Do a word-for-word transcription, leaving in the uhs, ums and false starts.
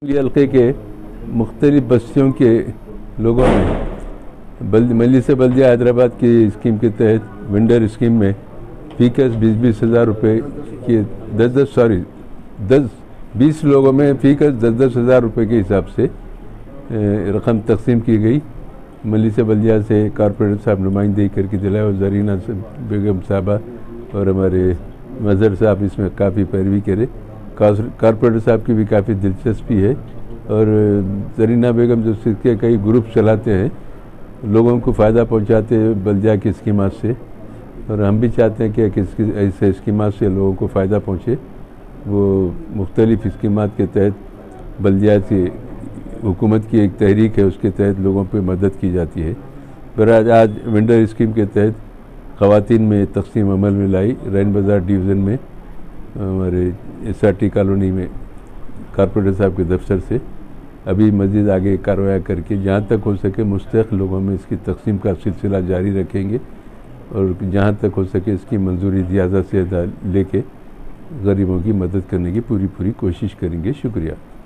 ये हल्के के मुख्तलिफ बस्तियों के लोगों ने बल्द मली से बल्दिया हैदराबाद की स्कीम के तहत वेंडर स्कीम में फी कस बीस बीस हज़ार रुपये की दस दस सॉरी दस बीस लोगों में फी कस दस दस हज़ार रुपये के हिसाब से रकम तकसीम की गई। मली से बल्दिया से कॉरपोरेटर साहब नुमाइंदगी करके दिलाए और जरीना बेगम साहबा और हमारे मज़हर साहब इसमें काफ़ी पैरवी करे। कॉरपोरेटर साहब की भी काफ़ी दिलचस्पी है और जरीना बेगम जो सिक्के कई ग्रुप चलाते हैं, लोगों को फ़ायदा पहुंचाते हैं बल्दिया की स्कीमात से, और हम भी चाहते हैं कि किस ऐसे स्कीमात से लोगों को फ़ायदा पहुंचे। वो मुख्तलिफ़ स्कीमात के तहत बल्दिया की हुकूमत की एक तहरीक है, उसके तहत लोगों पर मदद की जाती है। बहरहाल आज वेंडर स्कीम के तहत ख़वातीन में तकसीम अमल में लाई। रैन बाज़ार डिवीज़न में हमारे एस आर टी कॉलोनी में कॉरपोरेटर साहब के दफ्तर से अभी मज़ीद आगे कार्रवाई करके जहाँ तक हो सके मुस्तहक़ लोगों में इसकी तकसीम का सिलसिला जारी रखेंगे और जहाँ तक हो सके इसकी मंजूरी ज़्यादा से ज़्यादा लेके गरीबों की मदद करने की पूरी पूरी कोशिश करेंगे। शुक्रिया।